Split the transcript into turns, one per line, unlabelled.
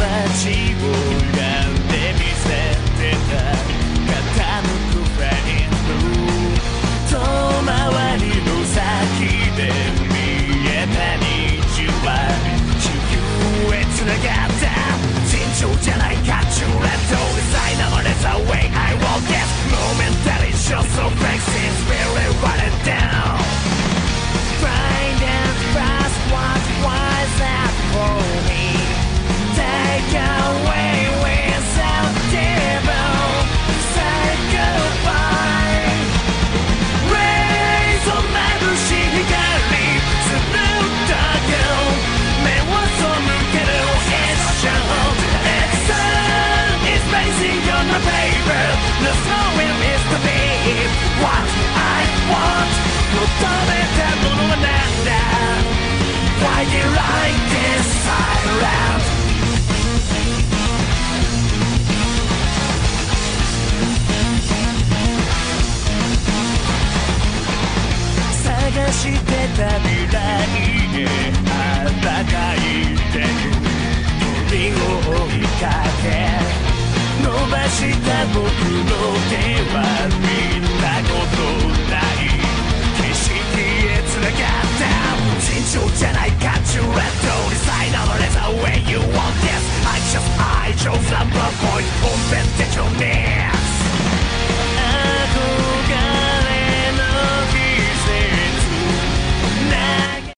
街を病んで見せてた傾くフライング遠回りの先で見えた虹は地球へつながった尋常じゃないカチュラとデザイナーのレザーウェイ I want this momentary show so flexing spirit run it down find and fast what was that for me take away without devil say goodbye rays of 眩しい光つぶったよ目を背ける It's shown It's sun is blazing on my paper The snowing is the beat What I want 求めたものはなんだ Why you like this silence探してた未来へ羽ばたいてく鳥を追いかけ伸ばした僕の手は見たことない景色へつながった尋常じゃないカチュラとデザイナーのレザー Where you want this I chose number point 本編手帳ね